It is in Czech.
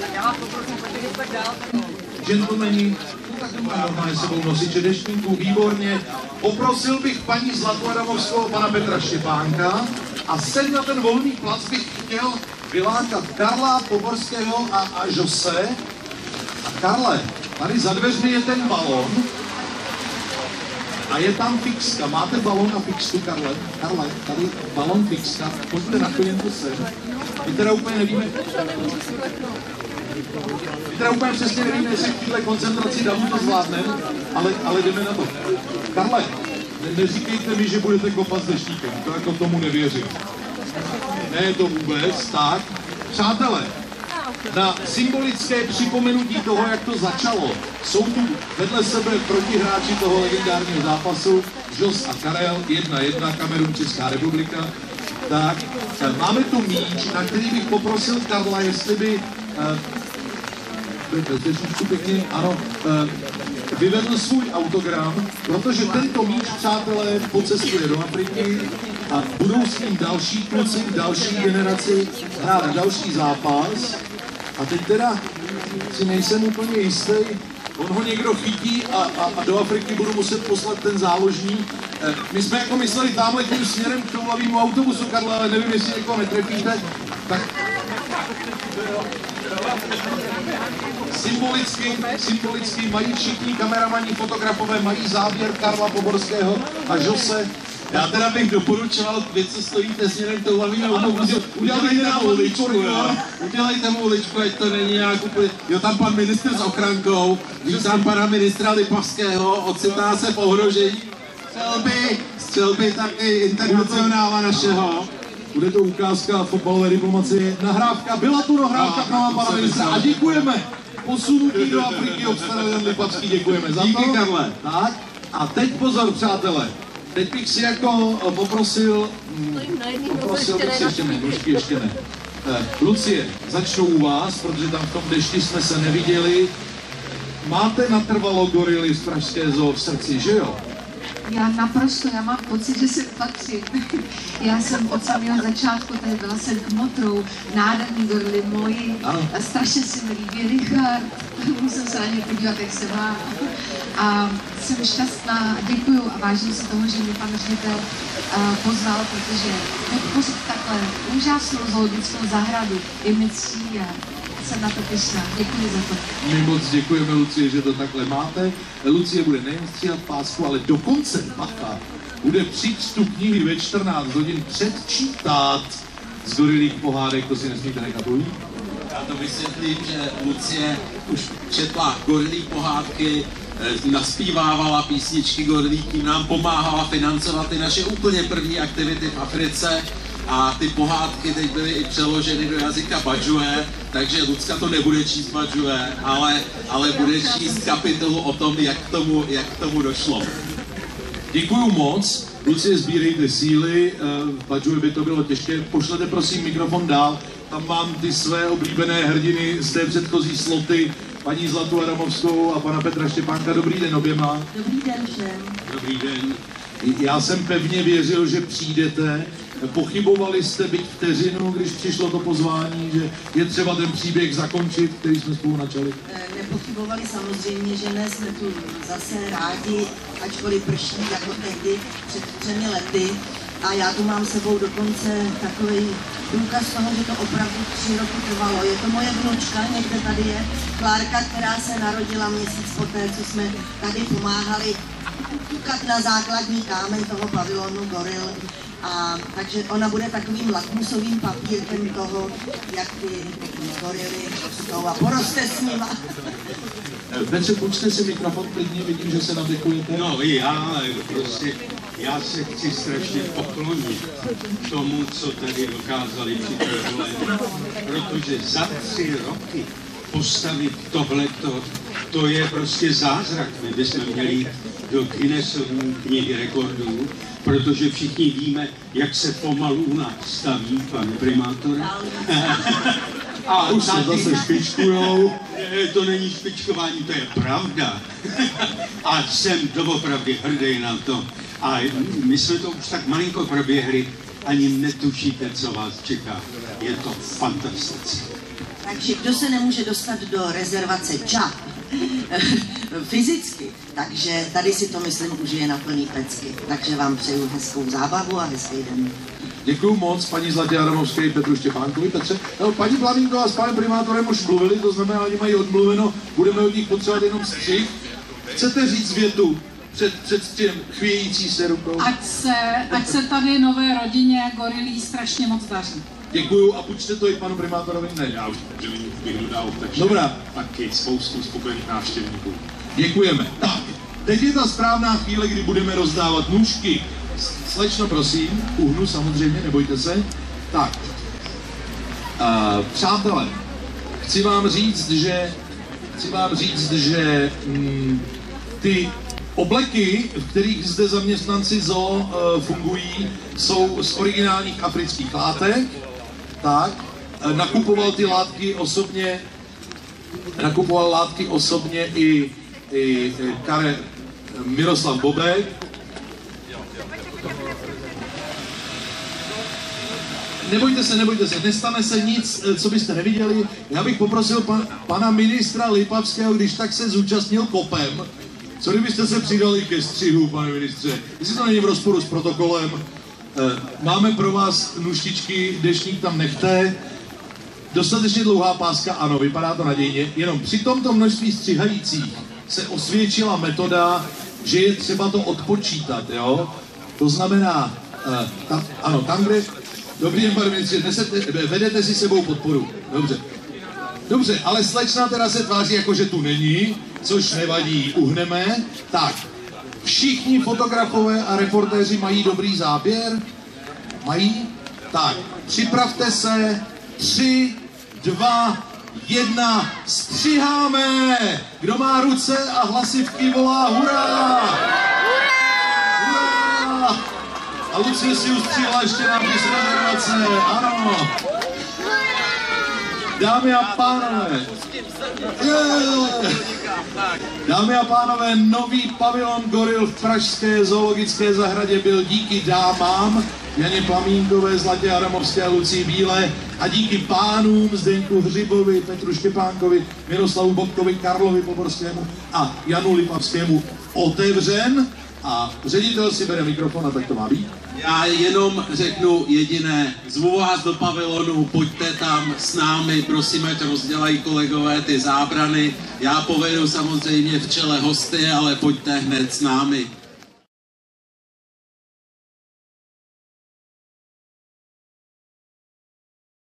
Gentlemani, tak normálně sebou nosiče deštníků, výborně. Poprosil bych paní Zlatu Adamovskou, pana Petra Štěpánka a sem na ten volný plac bych chtěl vylákat Karla Poborského a Jose. A Karle, tady za dveřmi je ten balon a je tam fixka. Máte balon a fixku, Karle? Karle, tady balon fixka. Pojďte na koněnku sem. My teda úplně nevíme, přesně nevíme, jestli v téhle koncentraci davu to zvládneme, ale jdeme na to. Karle, neříkejte mi, že budete kopat s deštníkem, to jako tomu nevěřím. Ne, to vůbec, tak. Přátelé, na symbolické připomenutí toho, jak to začalo, jsou tu vedle sebe protihráči toho legendárního zápasu, Jos a Karel, 1-1, Kamerun, Česká republika. Tak, máme tu míč, na který bych poprosil Karla, jestli by pěkně, ano, vyvedl svůj autogram, protože tento míč, přátelé, pocestuje do Afriky a budou s ním další kluci, další generaci hrát další zápas. A teď teda si nejsem úplně jistý, on ho někdo chytí a do Afriky budu muset poslat ten záložník. My jsme jako mysleli tamhle tím směrem k touhlavému autobusu, Karle, ale nevím, jestli někoho netrefíte. Tak symbolicky mají všichni kameramani, fotografové, mají záběr Karla Poborského a Jose. Já teda bych doporučoval, vy, co stojíte směrem k touhlavému autobusu, udělejte mu uličku, ať to není nějak úplně... Jo, tam pan ministr s ochrankou, vítám pana ministra Lipavského, ocitá se v ohrožení. Střelby taky internacionála našeho. Bude to ukázka fotbalové diplomacie. Nahrávka, byla tu nahrávka k nám, pana ministra, a děkujeme. Posunutí do Afriky obstarali Jan Lipavský, děkujeme za to. Díky, Karle. Tak, a teď pozor, přátelé. Teď bych si jako poprosil bych si ještě ne. Lucie, začnu u vás, protože tam v tom dešti jsme se neviděli. Máte natrvalo gorily z Pražské zoo v srdci, že jo? Já naprosto, já mám pocit, že se patří. Já jsem od samého začátku, tady byla jsem k motrou, nádherný gorily moji, strašně se mi líbí Richard, musím se na ně podívat, jak se má. A jsem šťastná, děkuju a vážím si toho, že mě pan ředitel pozval, protože podpořit takhle úžasnou zoologickou zahradu je mi ctí a jsem na to pyšná. Děkuji za to. My moc děkujeme, Lucie, že to takhle máte. Lucie bude nejen stříhat pásku, ale dokonce, bacha, bude při čtu knihy ve 14 hodin předčítat z gorilých pohádek, to si nesmíte nechat ujít. Já to vysvětlím, že Lucie už četla gorilí pohádky, naspívávala písničky gorilí, tím nám pomáhala financovat ty naše úplně první aktivity v Africe. A ty pohádky teď byly i přeloženy do jazyka Badžue, takže Lucka to nebude číst Badžue, ale bude číst kapitolu o tom, jak k tomu došlo. Děkuju moc. Lucie, sbírejte síly, v Badžue by to bylo těžké. Pošlete prosím mikrofon dál, tam mám ty své oblíbené hrdiny z té předchozí sloty, paní Zlatu Adamovskou a pana Petra Štěpánka. Dobrý den oběma. Dobrý den všem. Dobrý den. Já jsem pevně věřil, že přijdete. Pochybovali jste byť vteřinu, když přišlo to pozvání, že je třeba ten příběh zakončit, který jsme spolu načali? Nepochybovali samozřejmě, že ne, jsme tu zase rádi, ačkoliv prší jako tehdy před 3 lety. A já tu mám sebou dokonce takový důkaz toho, že to opravdu 3 roky trvalo. Je to moje vnučka, někde tady je Klárka, která se narodila měsíc poté, co jsme tady pomáhali tukat na základní kámen toho pavilonu goril. A takže ona bude takovým lakmusovým papírkem toho, jak ty gorily jsou a poroste s nima. Petře, půjčte si mikrofon klidně, vidím, že se nadechujete. No já se chci strašně poklonit tomu, co tady dokázali připravovat, protože za 3 roky postavit tohleto, to je prostě zázrak. My bychom měli do Guinnessovní knihy rekordů, protože všichni víme, jak se pomalu u nás staví, pane primátor. A už se zase špičkujou. To není špičkování, to je pravda. A jsem doopravdy hrdý na to. A my jsme to už tak malinko proběhli, ani netušíte, co vás čeká. Je to fantastické. Takže kdo se nemůže dostat do rezervace ČA fyzicky, takže tady si to myslím užije na plný pecky. Takže vám přeju hezkou zábavu a hezký den. Děkuju moc paní Zlatě Adamovské i Petru Štěpánkovi. Petře, no, paní Plamínková s panem primátorem už mluvili, to znamená, oni mají odmluveno, budeme od nich potřebovat jenom střih. Chcete říct větu před tím chvějící se rukou? Ať se tady nové rodině gorilí strašně moc daří. Děkuju a půjčte to i panu primátorovi. Ne, Já už bych dodal, takže dobrá. taky spoustu spokojených návštěvníků. Děkujeme. Tak, teď je ta správná chvíle, kdy budeme rozdávat nůžky. Slečno, prosím, uhnu samozřejmě, nebojte se. Tak, přátelé, chci vám říct, že ty obleky, v kterých zde zaměstnanci zoo fungují, jsou z originálních afrických látek. Tak, nakupoval látky osobně i Miroslav Bobek. Nebojte se, nestane se nic, co byste neviděli. Já bych poprosil pana ministra Lipavského, když tak se zúčastnil kopem. Co kdybyste se přidali ke střihu, pane ministře? Jestli to není v rozporu s protokolem, máme pro vás nůžtičky, deštník tam nechte. Dostatečně dlouhá páska, ano, vypadá to nadějně. Jenom při tomto množství střihajících se osvědčila metoda, že je třeba to odpočítat, jo? To znamená, tam, kde... Dobrý den, pane ministře, vedete si sebou podporu. Dobře, ale slečna teda se tváří jako, že tu není, což nevadí, uhneme. Tak, všichni fotografové a reportéři mají dobrý záběr? Mají? Tak, připravte se, 3, 2, 1, střiháme! Kdo má ruce a hlasivky volá hurá! Hurá! A Lucie si ustřihla ještě nápis rezervace, ano! Dámy a pánové, nový pavilon goril v pražské zoologické zahradě byl díky dámám Janě Plamínkové, Zlatě Adamovské a Lucii Bílé a díky pánům Zdeňku Hřibovi, Petru Štěpánkovi, Miroslavu Bobkovi, Karlovi Poborskému a Janu Lipavskému otevřen. A ředitel si bere mikrofon a tak to má být. Já jenom řeknu jediné, zvu vás do pavilonu, pojďte tam s námi, prosím, ať rozdělají kolegové ty zábrany. Já povedu samozřejmě v čele hosty, ale pojďte hned s námi.